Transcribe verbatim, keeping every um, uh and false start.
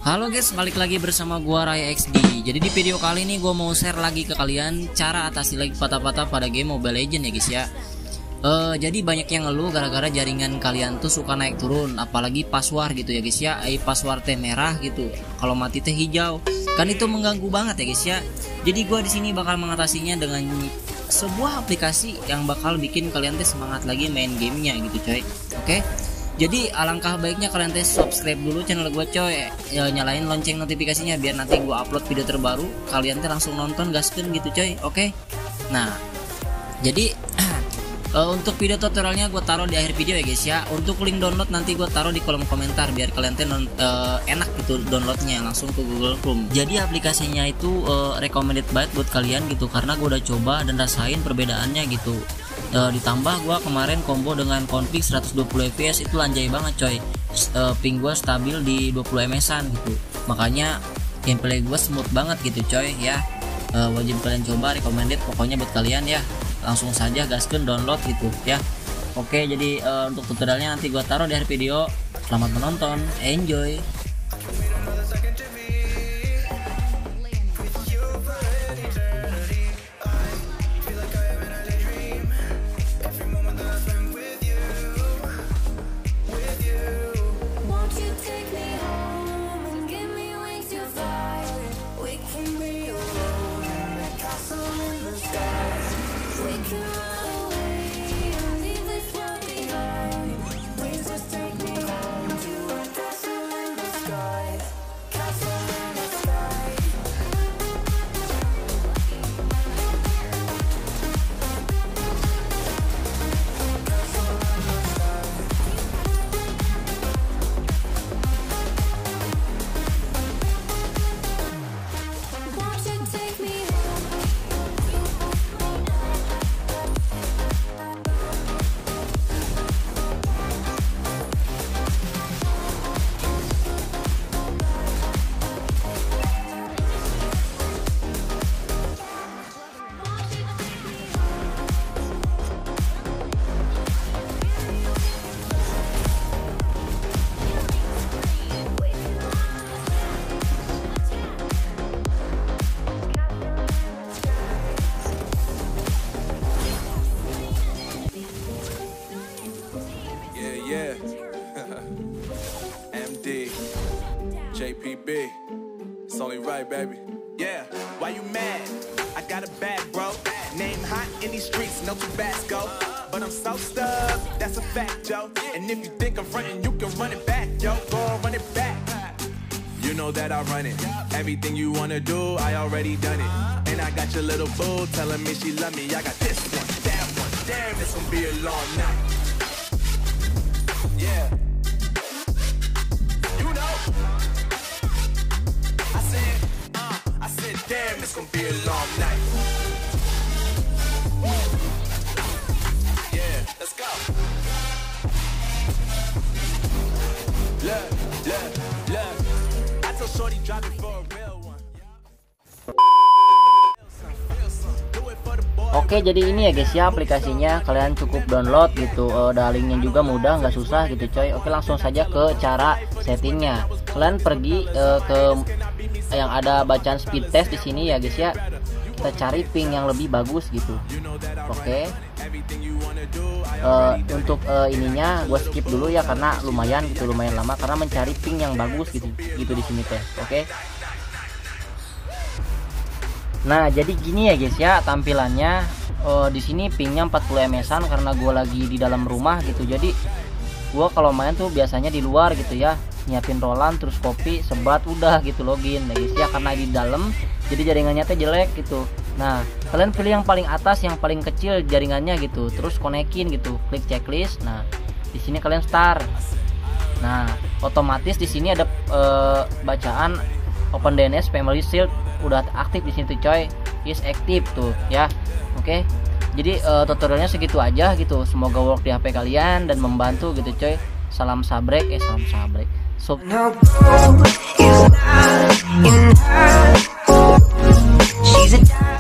Halo guys, balik lagi bersama gua Raya X D. Jadi di video kali ini gua mau share lagi ke kalian cara atasi lag patah-patah pada game Mobile Legends ya guys ya. Uh, jadi banyak yang ngeluh gara-gara jaringan kalian tuh suka naik turun, apalagi password gitu ya guys ya. Eh password teh merah gitu, kalau mati teh hijau. Kan itu mengganggu banget ya guys ya. Jadi gua di sini bakal mengatasinya dengan sebuah aplikasi yang bakal bikin kalian teh semangat lagi main gamenya gitu coy. Oke. Jadi alangkah baiknya kalian tes subscribe dulu channel gue coy, ya, nyalain lonceng notifikasinya biar nanti gue upload video terbaru kalian teh langsung nonton gaskeun gitu coy. Oke. Nah, jadi uh, untuk video tutorialnya gue taruh di akhir video ya guys ya. Untuk link download nanti gue taruh di kolom komentar biar kalian teh uh, enak gitu downloadnya langsung ke Google Chrome. Jadi aplikasinya itu uh, recommended banget buat kalian gitu karena gue udah coba dan rasain perbedaannya gitu. Uh, ditambah gua kemarin combo dengan config seratus dua puluh F P S itu lanjai banget coy. Uh, ping gua stabil di dua puluh M S-an gitu, makanya gameplay gua smooth banget gitu coy ya. Uh, wajib kalian coba, recommended pokoknya buat kalian ya. Langsung saja gaskeun download gitu ya. Oke, jadi uh, untuk tutorialnya nanti gua taruh di akhir video. Selamat menonton, enjoy. Yeah, M D, J P B, it's only right, baby. Yeah, why you mad? I got a bag, bro. Name hot in these streets, no Tabasco. But I'm so stuck, that's a fact, yo. And if you think I'm frontin', you can run it back, yo. Go on, run it back. You know that I run it. Everything you wanna do, I already done it. And I got your little boo telling me she love me. I got this one, that one. Damn, it's gonna be a long night. Yeah. You know. I said, uh, I said, damn, it's gonna be a long night. Yeah, let's go. Look, look, look. I told Shorty drop it for a real one. Oke, jadi ini ya guys ya aplikasinya, kalian cukup download gitu. Uh, udah linknya juga mudah, nggak susah gitu coy. Oke, langsung saja ke cara settingnya. Kalian pergi uh, ke yang ada bacaan speed test di sini ya guys ya. Kita cari ping yang lebih bagus gitu. Oke. Uh, untuk uh, ininya gue skip dulu ya karena lumayan gitu, lumayan lama karena mencari ping yang bagus gitu gitu di sini teh. Oke. Nah, jadi gini ya guys ya tampilannya. Uh, di sini pingnya empat puluh M S-an karena gue lagi di dalam rumah gitu. Jadi gue kalau main tuh biasanya di luar gitu ya, nyiapin rolan terus kopi sebat udah gitu login ya guys ya, karena di dalam jadi jaringannya teh jelek gitu. Nah, kalian pilih yang paling atas, yang paling kecil jaringannya gitu, terus konekin gitu, klik checklist. Nah, di sini kalian start. Nah, otomatis di sini ada uh, bacaan Open D N S Family Shield udah aktif di sini tuh coy, is active tuh ya. Oke. Jadi uh, tutorialnya segitu aja gitu. Semoga work di H P kalian dan membantu gitu coy. Salam sabrek, eh salam sabrek. So she's a